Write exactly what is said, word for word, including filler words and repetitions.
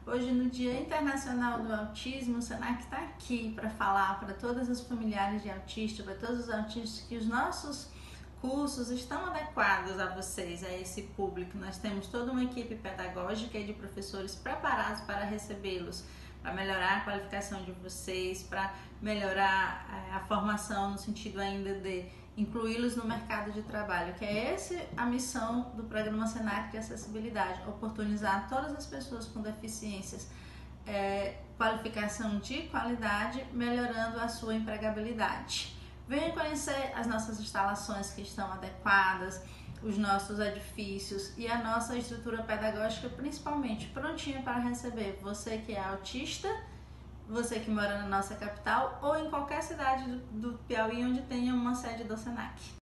Hoje, no Dia Internacional do Autismo, o Senac está aqui para falar para todas as familiares de autistas, para todos os autistas, que os nossos cursos estão adequados a vocês, a esse público. Nós temos toda uma equipe pedagógica e de professores preparados para recebê-los, para melhorar a qualificação de vocês, para melhorar a formação no sentido ainda de incluí-los no mercado de trabalho, que é essa a missão do programa Senac de Acessibilidade, oportunizar todas as pessoas com deficiências é, qualificação de qualidade, melhorando a sua empregabilidade. Venha conhecer as nossas instalações que estão adequadas, os nossos edifícios e a nossa estrutura pedagógica, principalmente prontinha para receber você que é autista, você que mora na nossa capital ou em qualquer cidade do, do Piauí onde tenha uma sede do Senac.